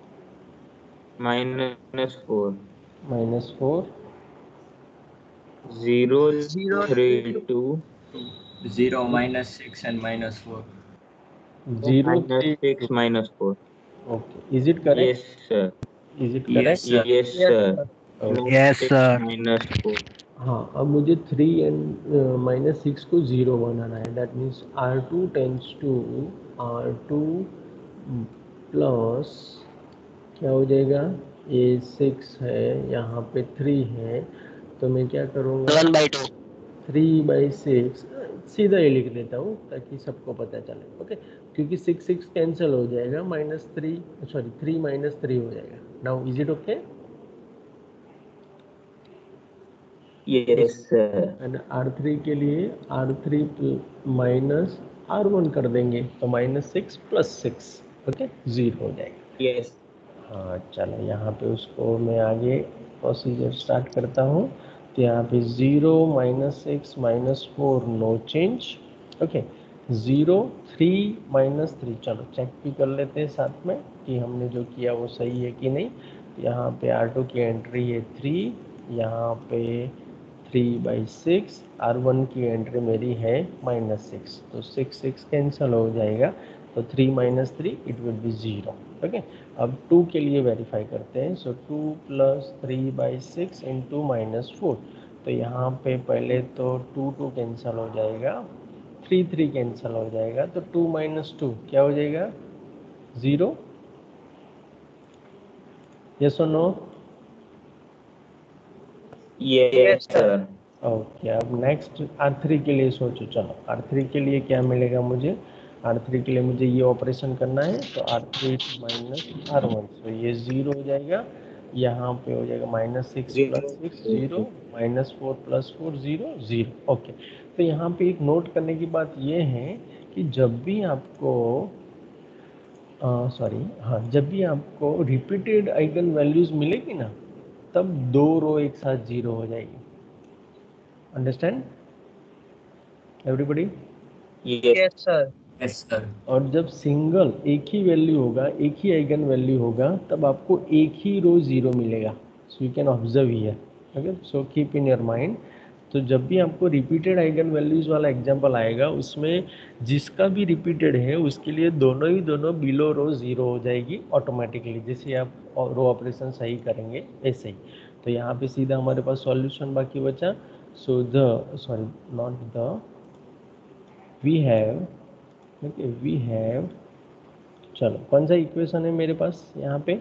-4 -4 0 0 3 2 0 -6 and -4. 0 3 -6 -4. Okay, is it correct? Yes, sir. Is it Yes, correct? sir. Yes, Yes, sir. sir. Yes, -6 sir. -4. हाँ, अब मुझे 3 एंड -6 को 0 बनाना है। That means R2 tends to R2 plus क्या हो जाएगा? ये 6 है, यहाँ पे 3 है, तो मैं क्या करूँगा? 1/2। 3/6 सीधा ये लिख देता हूँ ताकि सबको पता चले। ओके, क्योंकि 6 कैंसिल हो जाएगा, -3 -3 हो जाएगा। Now is it okay? Yes, sir. And R3 के लिए R3 माइनस R1 कर देंगे, तो -6 + 6, ओके, 0 हो जाएगा। Yes. हाँ चलो, यहाँ पे उसको मैं आगे प्रोसीजर स्टार्ट करता हूँ। तो यहाँ पे 0 -6 -4 नो चेंज, ओके। 0 3 -3, चलो चेक भी कर लेते हैं साथ में कि हमने जो किया वो सही है कि नहीं। तो यहाँ पे R2 की एंट्री है 3, यहाँ पे 3/6, R1 की एंट्री मेरी है -6, तो 6 कैंसिल हो जाएगा, तो 3 - 3 इट विल बी 0, ओके। अब 2 के लिए वेरीफाई करते हैं। सो 2 + 3/6 इंटू -4, तो यहाँ पे पहले तो 2 कैंसिल हो जाएगा, 3 कैंसिल हो जाएगा, तो 2 - 2 क्या हो जाएगा? 0। यस और नो? Yes, sir. ओके, अब नेक्स्ट R3 के लिए सोचो। चलो R3 के लिए क्या मिलेगा मुझे? R3 के लिए मुझे ये ऑपरेशन करना है, तो R3 - R1, तो ये 0 हो जाएगा। यहाँ पे हो जाएगा -6 + 6 0, -4 + 4 0 0, ओके। तो यहाँ पे एक नोट करने की बात ये है कि जब भी आपको जब भी आपको रिपीटेड आइगन वैल्यूज मिलेगी ना, तब 2 रो एक साथ 0 हो जाएगी। Understand everybody? Yes. Yes, sir. Yes, sir. और जब सिंगल एक ही वैल्यू होगा, एक ही आइगन वैल्यू होगा, तब आपको एक ही रो 0 मिलेगा। So you can observe here, okay. So keep in your mind. तो जब भी आपको रिपीटेड आइगन वैल्यूज वाला एग्जांपल आएगा, उसमें जिसका भी रिपीटेड है उसके लिए दोनों बिलो रो 0 हो जाएगी ऑटोमेटिकली, जैसे आप रो ऑपरेशन सही करेंगे ऐसे ही। तो यहाँ पे सीधा हमारे पास सॉल्यूशन बाकी बचा। सो वी हैव चलो कौन सा इक्वेशन है मेरे पास यहाँ पे?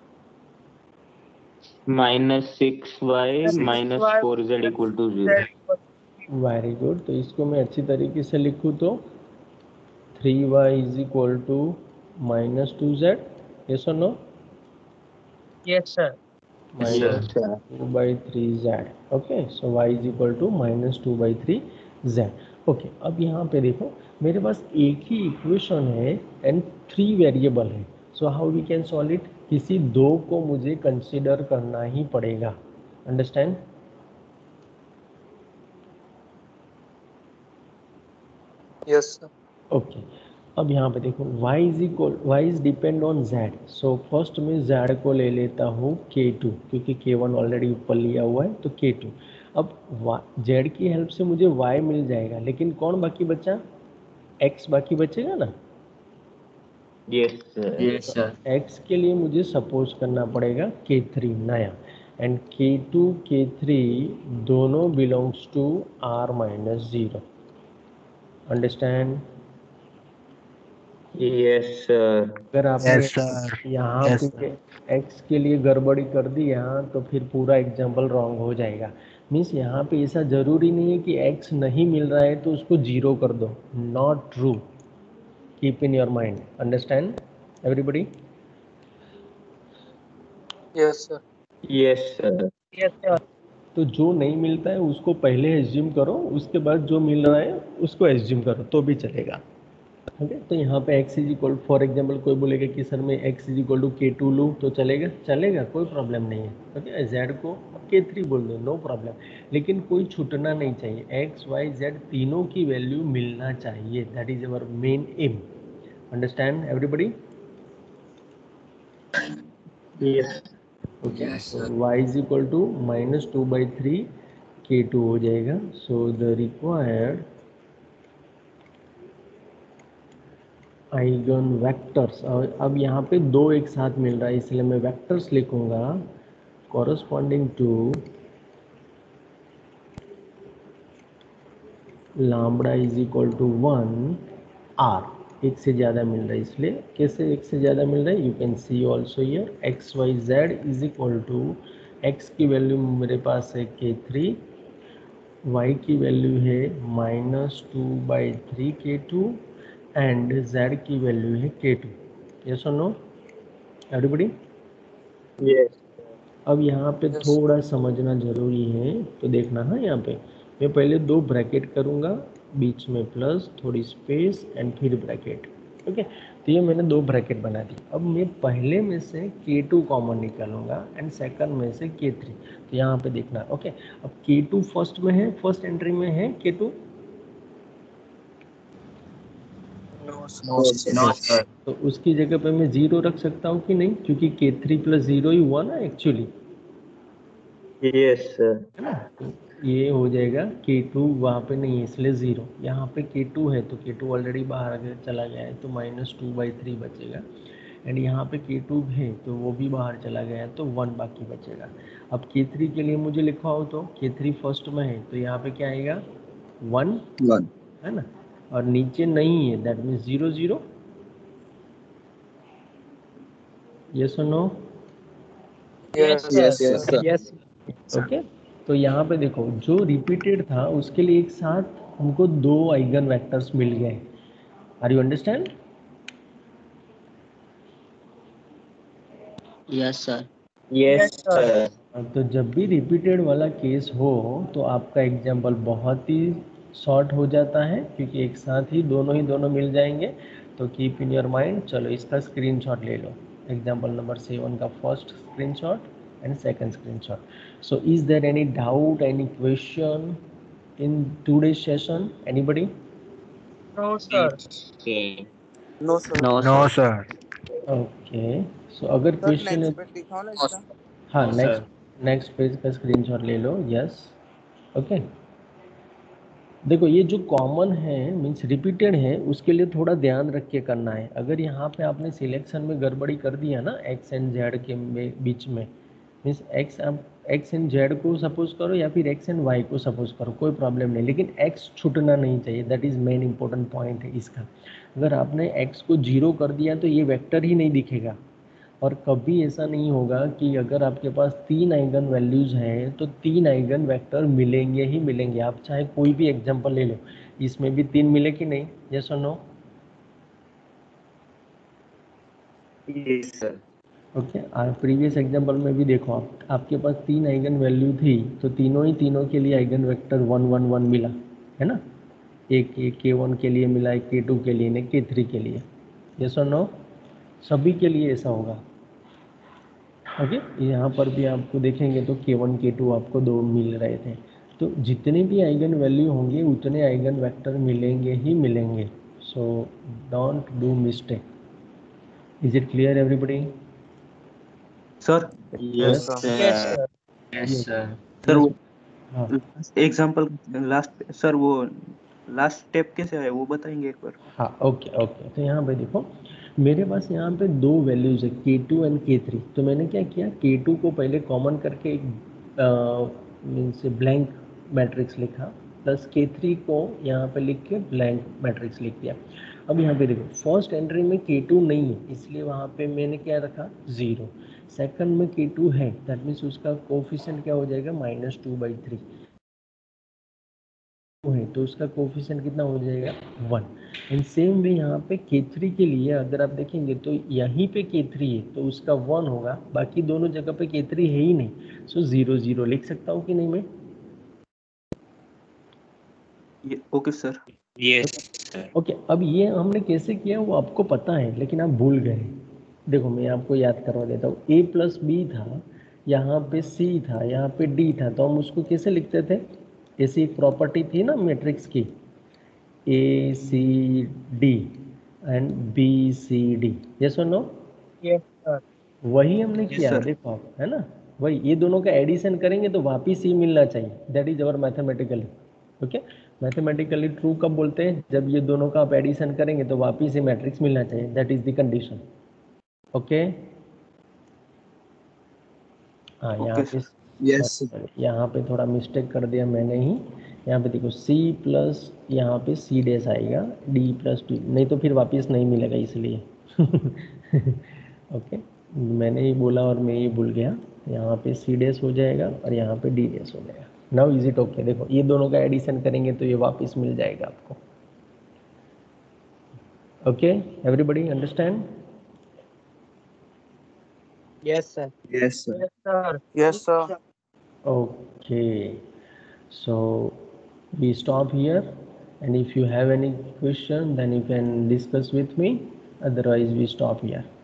-6y -4z = 0. Very good. तो इसको मैं अच्छी तरीके से लिखूँ तो 3y = -2z, यस और no? Yes, sir. Yes, sir. Yes, sir. -2/3z, okay. So y = -2/3z, okay. अब यहाँ पे देखो, मेरे पास एक ही इक्वेशन है एंड 3 वेरिएबल है। So how we can solve it? किसी 2 को मुझे कंसीडर करना ही पड़ेगा। अंडरस्टैंड? Yes, sir. ओके। अब यहाँ पे देखो, y is depend on z। So first में z को ले लेता हूँ k2, क्योंकि k1 ऑलरेडी ऊपर लिया हुआ है, तो k2। अब z की हेल्प से मुझे y मिल जाएगा, लेकिन कौन बाकी बचा? x बाकी बचेगा ना। Yes, sir. Yes, sir. x के लिए मुझे सपोज करना पड़ेगा k3 नया, एंड k2 k3 दोनों belongs to r-0। Understand? Yes, sir. अगर आपने Yes, sir. यहाँ Yes, पे x के लिए गड़बड़ी कर दी यहाँ, तो फिर पूरा एग्जाम्पल रॉन्ग हो जाएगा। मीन्स यहाँ पे ऐसा ज़रूरी नहीं है कि x नहीं मिल रहा है तो उसको 0 कर दो। Not true. Keep in your mind. Understand everybody? Yes, sir. Yes, sir. Yes, sir. तो जो नहीं मिलता है उसको पहले एज्यूम करो, उसके बाद जो मिल रहा है उसको एज्यूम करो, तो भी चलेगा। ओके तो यहाँ पे x is equal, for example कोई बोलेगा कि सर मैं x is equal to K2 लूँ तो चलेगा, चलेगा, कोई प्रॉब्लम नहीं है। ओके z को K3 बोल दो, नो प्रॉब्लम, लेकिन कोई छूटना नहीं चाहिए, x y z तीनों की वैल्यू मिलना चाहिए, that is our main aim. Understand everybody? Yes. Okay Yes, so sir. y is equal to -2/3 K2 हो जाएगा। So the required eigen vectors, और अब यहाँ पे दो एक साथ मिल रहा है इसलिए मैं वेक्टर्स लिखूंगा corresponding to lambda is equal to 1 are. एक से ज़्यादा मिल रहा है इसलिए, कैसे एक से ज़्यादा मिल रहा है, you can see also here x y z is equal to, x की वैल्यू मेरे पास है K3, y की वैल्यू है -2/3 K2 एंड z की वैल्यू है K2। यस और नो एवरीबडी? Yes. अब यहाँ पे Yes. थोड़ा समझना जरूरी है, तो देखना हाँ, यहाँ पे मैं पहले दो ब्रैकेट करूँगा, बीच में प्लस, थोड़ी स्पेस एंड फिर ब्रैकेट। ओके तो ये मैंने दो ब्रैकेट बना दी। अब मैं पहले में से K2 कॉमन निकालूंगा एंड सेकंड में से K3। तो यहाँ पे देखना, ओके अब K2 फर्स्ट में है, फर्स्ट एंट्री में है K2, No, sir. No, no, sir. तो उसकी जगह पे मैं 0 रख सकता हूँ कि नहीं, क्योंकि K3 + 0 ही हुआ ना एक्चुअली, Yes, sir. है ना। तो ये हो जाएगा K2 वहाँ पे नहीं है इसलिए 0, यहाँ पे K2 है तो K2 ऑलरेडी बाहर आगे चला गया है तो -2/3 बचेगा, एंड यहाँ पे K2 है तो वो भी बाहर चला गया है तो 1 बाकी बचेगा। अब K3 के लिए मुझे लिखा हो तो K3 फर्स्ट में है तो यहाँ पे क्या आएगा 1, 1 है ना, और नीचे नहीं है दैट मीन्स 0 0। यस और no? Yes, Yes, sir. sir. Yes. Okay तो यहाँ पे देखो जो रिपीटेड था उसके लिए एक साथ हमको दो आइगन वेक्टर्स मिल गए। Are you understand? Yes sir. Yes, Yes, sir. sir. तो जब भी रिपीटेड वाला केस हो तो आपका एग्जाम्पल बहुत ही शॉर्ट हो जाता है, क्योंकि एक साथ ही दोनों मिल जाएंगे। तो कीप इन योर माइंड, चलो इसका स्क्रीनशॉट ले लो, एग्जाम्पल नंबर 7 का first screenshot and second screenshot. So is there any doubt, any question in today's session, anybody? No, sir. Okay. No, sir. No no sir. Sir. Okay so अगर Sir, क्वेश्चन है, next page दिखाओ ना इसका. हाँ No, sir. नेक्स्ट पेज का स्क्रीनशॉट ले लो। यस ओके देखो ये जो कॉमन है मीन्स रिपीटेड है उसके लिए थोड़ा ध्यान रख के करना है। अगर यहाँ पे आपने सिलेक्शन में गड़बड़ी कर दिया ना एक्स एंड जेड के बीच में, मीन्स एक्स, आप एक्स एंड जेड को सपोज करो या फिर एक्स एंड वाई को सपोज करो, कोई प्रॉब्लम नहीं, लेकिन एक्स छूटना नहीं चाहिए, that is main important point है इसका। अगर आपने एक्स को 0 कर दिया तो ये वेक्टर ही नहीं दिखेगा। और कभी ऐसा नहीं होगा कि अगर आपके पास 3 आइगन वैल्यूज़ हैं तो 3 आइगन वेक्टर मिलेंगे ही मिलेंगे। आप चाहे कोई भी एग्जांपल ले लो, इसमें भी 3 मिले कि नहीं, यस और no? Yes, sir. Okay previous example में भी देखो, आपके पास 3 आइगन वैल्यू थी तो तीनों के लिए आइगन वेक्टर 1 1 1 मिला, है ना। एक K1 के लिए मिला, एक K2 के लिए, एक K3 के लिए, यस और नो? सभी के लिए ऐसा होगा। ओके यहाँ पर भी आपको देखेंगे तो K1 K2 आपको दो मिल रहे थे। तो जितने भी आइगन वैल्यू होंगे उतने आइगन वेक्टर मिलेंगे ही मिलेंगे। So don't do mistake. Is it clear everybody? Sir Yes, yes Yes, sir. yes, sir. Yes, sir. Sir yes वो हाँ एग्जांपल लास्ट सर वो लास्ट स्टेप कैसे है वो बताएंगे एक बार? हाँ ओके ओके तो यहाँ पे देखो मेरे पास यहाँ पे दो वैल्यूज़ है K2 एंड K3। तो मैंने क्या किया, K2 को पहले कॉमन करके एक मीन्स ब्लैंक मैट्रिक्स लिखा, प्लस K3 को यहाँ पे लिख के ब्लैंक मैट्रिक्स लिख दिया। अब यहाँ पे देखो फर्स्ट एंट्री में K2 नहीं है इसलिए वहाँ पे मैंने क्या रखा 0। सेकंड में K2 है दैट मीन्स उसका कोफिशिएंट क्या हो जाएगा -2/3 है तो उसका कोफिशिएंट कितना हो जाएगा 1। एंड सेम वे यहाँ पे K3 के लिए अगर आप देखेंगे तो यहीं पे K3 है तो उसका 1 होगा, बाकी दोनों जगह पे K3 है ही नहीं। सो 0 0 लिख सकता हूँ कि नहीं मैं? Okay sir. Yes sir. Okay, अब ये हमने कैसे किया वो आपको पता है, लेकिन आप भूल गए। देखो मैं आपको याद करवा देता हूँ। a प्लस बी था, यहाँ पे c था, यहाँ पे d था, तो हम उसको कैसे लिखते थे? ऐसी एक प्रॉपर्टी थी ना मैट्रिक्स की, a c d and b c d, yes और नो? Yes, sir. वही हमने किया है, देखो आप, है ना? वही, ये दोनों का एडिशन करेंगे तो वापिस ही मिलना चाहिए। That is our mathematically. Okay, mathematically true कब बोलते हैं? जब ये दोनों का आप एडिशन करेंगे तो वापिस ही मैट्रिक्स मिलना चाहिए। That is the condition. Okay, हाँ यहाँ पे यहाँ पे थोड़ा मिस्टेक कर दिया मैंने ही। यहाँ पे देखो c प्लस यहाँ पे c डैश आएगा, d प्लस डी, नहीं तो फिर वापस नहीं मिलेगा इसलिए। ओके, मैंने ही बोला और मैं ही भूल गया। यहाँ पे c डैश हो जाएगा और यहाँ पे d डैश हो जाएगा। Now is it okay? देखो ये दोनों का एडिशन करेंगे तो ये वापस मिल जाएगा आपको। Okay, everybody understand? Yes, sir. Yes, sir. Yes, sir. Yes, sir. Okay, so we stop here, and if you have any question then you can discuss with me, otherwise we stop here.